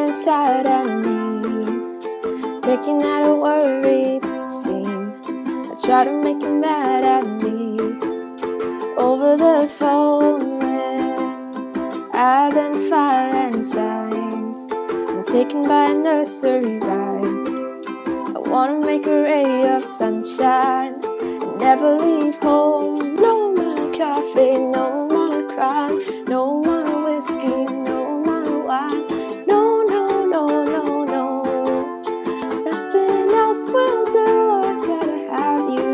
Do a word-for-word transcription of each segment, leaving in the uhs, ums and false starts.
tired of me, picking at a worried seam. I try to make you mad at me over the phone with eyes and fire and signs. I'm taken by a nursery rhyme. I wanna make a ray of sunshine and never leave home. No more coffee, no more crime, no more whiskey, no more wine. No, no, no, no, no, nothing else will do. I gotta have you.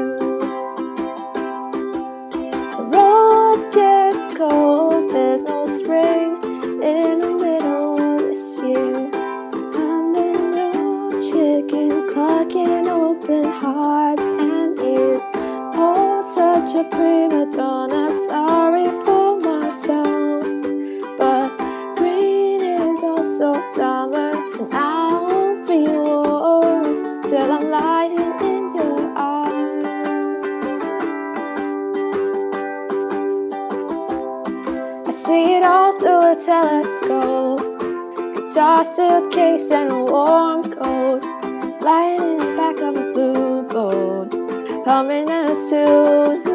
The road gets cold, there's no spring in the middle of this year. I'm the new chicken clucking open hearts and ears. Oh, such a prima donna, sorry for myself. But green is also summer, and I won't be warm till I'm lying in your arms. I see it all through a telescope, guitar, suitcase, and a warm coat, lying in the back of a blue boat, humming a tune